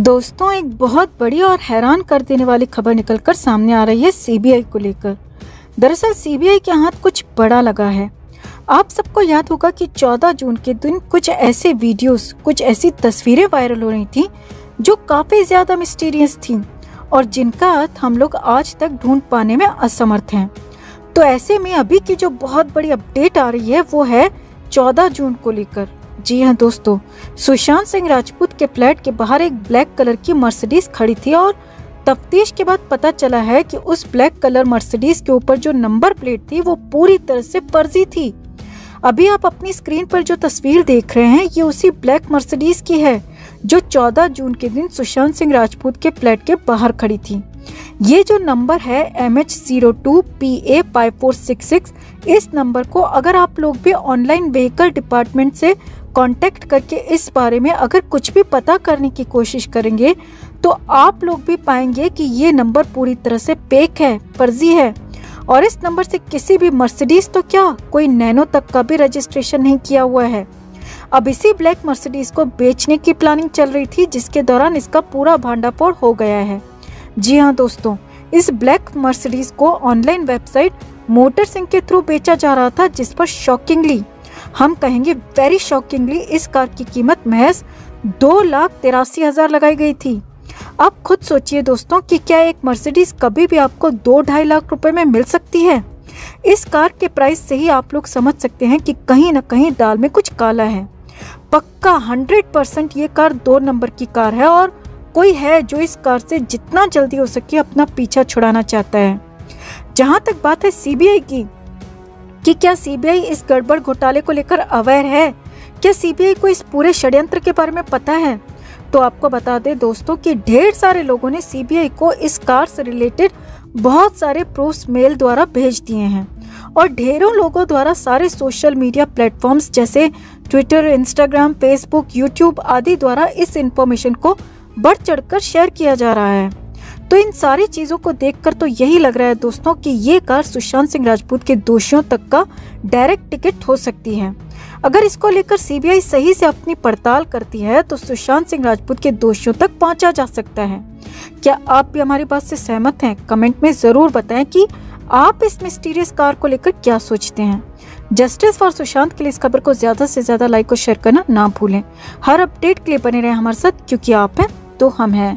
दोस्तों, एक बहुत बड़ी और हैरान कर देने वाली खबर निकलकर सामने आ रही है सीबीआई को लेकर। दरअसल सीबीआई के हाथ कुछ बड़ा लगा है। आप सबको याद होगा कि 14 जून के दिन कुछ ऐसे वीडियोस, कुछ ऐसी तस्वीरें वायरल हो रही थी जो काफी ज्यादा मिस्टीरियस थी और जिनका अर्थ हम लोग आज तक ढूंढ पाने में असमर्थ हैं। तो ऐसे में अभी की जो बहुत बड़ी अपडेट आ रही है वो है 14 जून को लेकर। जी हाँ दोस्तों, सुशांत सिंह राजपूत के फ्लैट के बाहर एक ब्लैक कलर की मर्सिडीज खड़ी थी और तफ्तीश के बाद पता चला है कि उस ब्लैक कलर मर्सिडीज के ऊपर जो नंबर प्लेट थी वो पूरी तरह से फर्जी थी। अभी आप अपनी स्क्रीन पर जो तस्वीर देख रहे हैं ये उसी ब्लैक मर्सिडीज की है जो 14 जून के दिन सुशांत सिंह राजपूत के फ्लैट के बाहर खड़ी थी। ये जो नंबर है MH02PA5466, इस नंबर को अगर आप लोग भी ऑनलाइन व्हीकल डिपार्टमेंट से कांटेक्ट करके इस बारे में अगर कुछ भी पता करने की कोशिश करेंगे तो आप लोग भी पाएंगे कि ये नंबर पूरी तरह से फेक है, फर्जी है। और इस नंबर से किसी भी मर्सिडीज तो क्या, कोई नैनो तक का भी रजिस्ट्रेशन नहीं किया हुआ है। अब इसी ब्लैक मर्सिडीज को बेचने की प्लानिंग चल रही थी जिसके दौरान इसका पूरा भांडाफोड़ हो गया है। जी हाँ दोस्तों, इस ब्लैक मर्सिडीज को ऑनलाइन वेबसाइट मोटर सिंह के थ्रू बेचा जा रहा था, जिस पर शॉकिंगली, हम कहेंगे वेरी शॉकिंगली, इस कार की कीमत महज 2,83,000 लगाई गई थी। आप खुद सोचिए दोस्तों कि क्या एक मर्सिडीज कभी भी आपको 2-2.5 लाख रुपए में मिल सकती है। इस कार के प्राइस से ही आप लोग समझ सकते हैं कि कहीं न कहीं दाल में कुछ काला है। पक्का 100% ये कार 2 नंबर की कार है और कोई है जो इस कार से जितना जल्दी हो सके अपना पीछा छुड़ाना चाहता है। जहां तक बात है सीबीआई की कि क्या सीबीआई इस गड़बड़ घोटाले को लेकर अवेयर है, क्या सीबीआई को इस पूरे षड्यंत्र के बारे में पता है, तो आपको बता दें दोस्तों कि ढेर सारे लोगों ने सीबीआई को इस कार से रिलेटेड बहुत सारे प्रूफ्स मेल द्वारा भेज दिए हैं और ढेरों लोगों द्वारा सारे सोशल मीडिया प्लेटफॉर्म्स जैसे ट्विटर, इंस्टाग्राम, फेसबुक, यूट्यूब आदि द्वारा इस इंफॉर्मेशन को बढ़ चढ़कर शेयर किया जा रहा है। तो इन सारी चीजों को देखकर तो यही लग रहा है दोस्तों कि ये कार सुशांत सिंह राजपूत के दोषियों तक का डायरेक्ट टिकट हो सकती है। अगर इसको लेकर सीबीआई सही से अपनी पड़ताल करती है तो सुशांत सिंह राजपूत के दोषियों तक पहुंचा जा सकता है। क्या आप भी हमारी बात से सहमत हैं? कमेंट में जरूर बताएं कि आप इस मिस्टीरियस कार को लेकर क्या सोचते हैं। जस्टिस फॉर सुशांत के लिए इस खबर को ज्यादा से ज्यादा लाइक और शेयर करना ना भूलें। हर अपडेट के लिए बने रहे हमारे साथ, क्योंकि आप हैं तो हम हैं।